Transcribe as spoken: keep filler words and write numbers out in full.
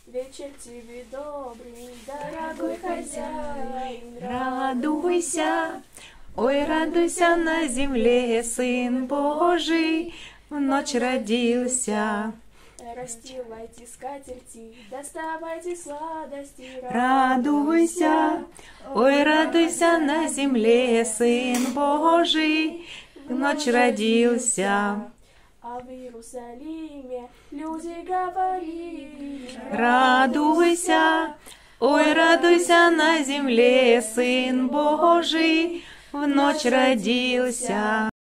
Вечер тебе добрый, дорогой хозяин. Радуйся, ой, радуйся, на земле Сын Божий в ночь родился. Расстилайте скатерти, доставайте сладости. Радуйся, ой, радуйся, на земле Сын Божий в ночь родился. А в Иерусалиме люди говорили: Радуйся, ой, радуйся, на земле Сын Божий в ночь родился.